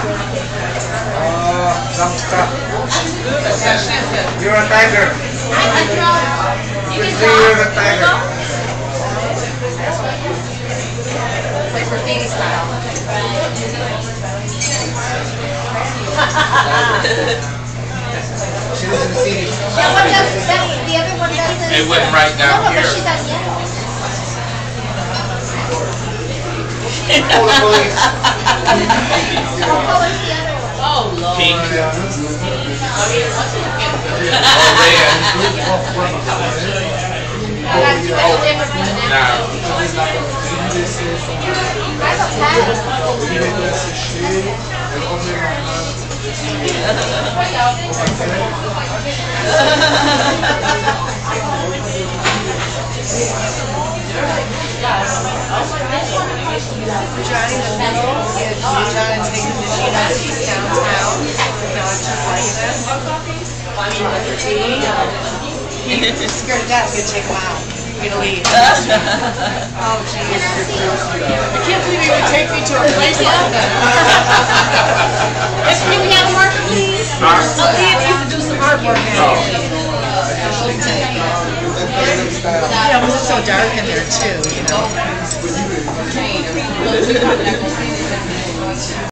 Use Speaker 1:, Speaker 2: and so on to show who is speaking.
Speaker 1: You're a tiger. You can see you're the tiger.
Speaker 2: Like graffiti style.
Speaker 1: She doesn't see it.
Speaker 3: That one doesn't, the other one doesn't.
Speaker 4: It went right down
Speaker 3: no,
Speaker 4: here.
Speaker 3: but she does yellow.
Speaker 1: Call the police.
Speaker 3: What color's the other one?
Speaker 2: Oh, Lord.
Speaker 4: Pink.
Speaker 3: Oh, that's different from that.
Speaker 4: Now,
Speaker 3: I have a
Speaker 2: Johnny the Pencil. Johnny thinks that she has these downtown. Not just like this. He's scared to death. He's gonna take him out. He's gonna leave. Oh, jeez. I can't believe he would take me to a place like that. Can we have a marker, please? Oh, Ian needs to do some artwork now. Yeah, it looks so dark in there too, you know.